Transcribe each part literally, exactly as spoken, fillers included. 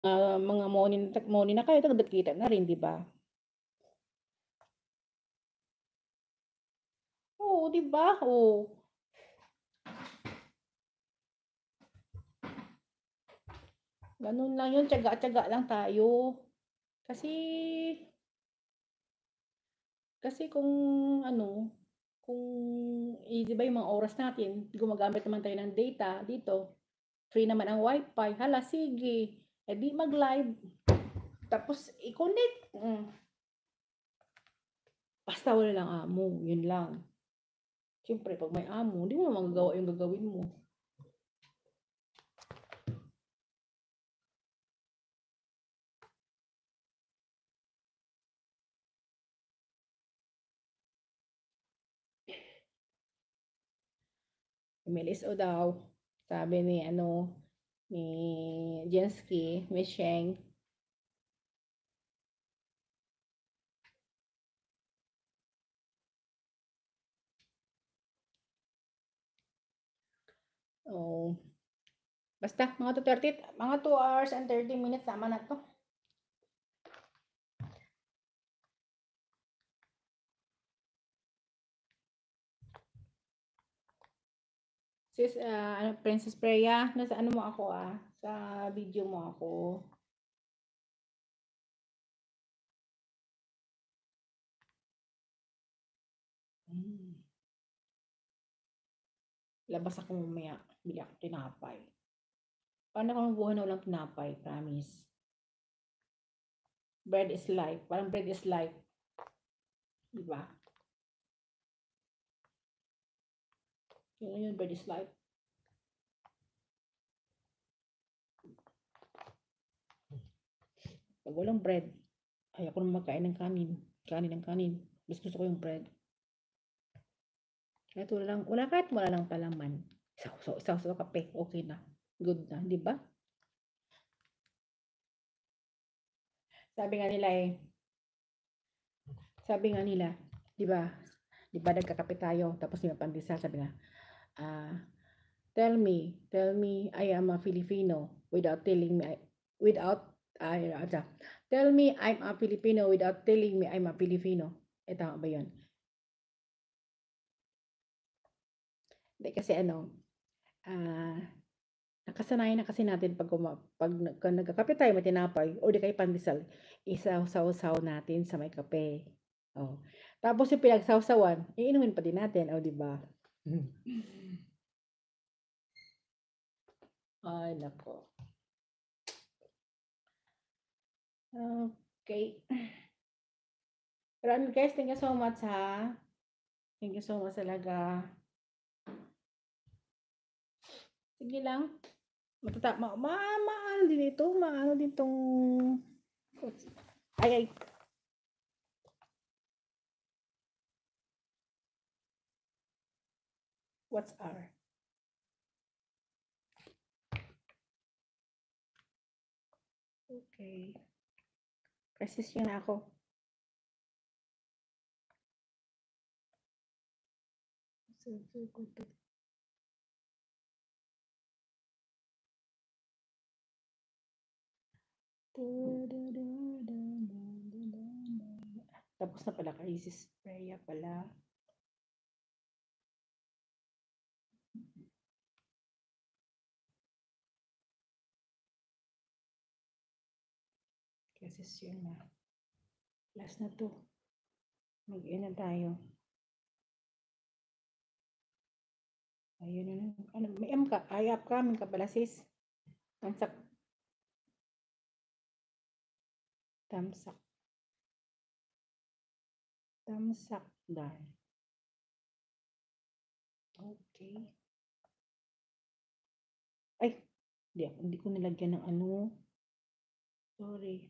Ah, mga morning morning na kayo dapat kita na rin, 'di ba? Oo, 'di ba? Oh. Ganun lang yun, tiyaga-tiyaga lang tayo. Kasi kasi kung ano, kung eh, 'di ba yung mga oras natin, gumagamit naman tayo ng data dito, free naman ang wifi, hala sige, eh di mag-live, tapos i-connect. Mm. Basta wala lang amo, yun lang. Siyempre, pag may amo, hindi mo naman magagawa yung gagawin mo. Umilis o daw, sabi ni ano, ni Jensky, Miss Sheng. Oh, basta mga two thirty, mga two hours and thirty minutes tama na to. Sis, ah, ano, Princess Freya, nasa ano mo ako ah, sa video mo ako. Hmm. Labas ako mamaya, bili ako tinapay. Paano ako mabuhay na walang tinapay, promise. Bread is life, parang bread is life. Diba? Yun yun, bread is life. Pag walang bread, ayoko na magkain ng kanin. Kanin ng kanin. Gusto, gusto ko yung bread. Kahit wala lang, wala kahit wala lang palaman. Isaw-saw, isaw-saw kape, okay na. Good na, di ba? Sabi nga nila eh, sabi nga nila, di ba? Di ba nagkakape tayo, tapos may pandesal, sabi nga, ah, tell me, tell me I am a Filipino without telling me, I- without, ay, uh, tell me I'm a Filipino without telling me I'm a Filipino. Eh, tama ba yun? Hindi, kasi ano, ah, nakasanayan na kasi natin pag, kuma, pag, pag nagkakape tayo, may tinapay, o di kayo pandesal, isaw-saw-saw natin sa may kape. Oh. Tapos yung pinagsawsawan, iinumin pa din natin, o di ba? Ay, nako. Okay. Pero ano guys, thank you so much ha. Thank you so much talaga. Sige lang. Matata ma, ma, maano din ito, maano din tong ay ay. What's R? Okay. Resist yun ako. So, so good. Tapos na pala kay Sis Freya pala. Kasi yun na. Last na to. Mag-in na tayo. Ayun na. Ano, may M ka. Ay, upcoming ka pala sis. Tamsak. Tamsak. Tamsak. Dahil. Okay. Ay, hindi, hindi ko nilagyan ng ano. Sorry.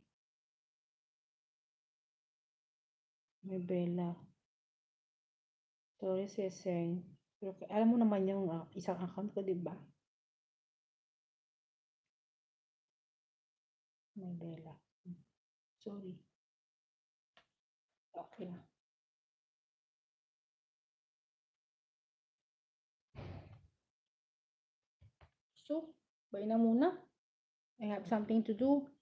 May Bella. Sorry, Seseng. Pero alam mo naman yung uh, isang account ko, di ba? May Bella. Sorry. Okay na. So, bye na muna. I have something to do.